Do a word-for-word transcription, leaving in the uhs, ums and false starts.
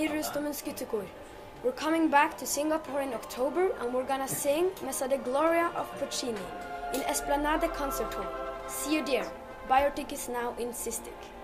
i Rustomens guttekor. We're coming back to Singapore in October and we're gonna sing Messa de Gloria of Puccini in Esplanade concert hall. See you there. Buy your tickets now in Sistik.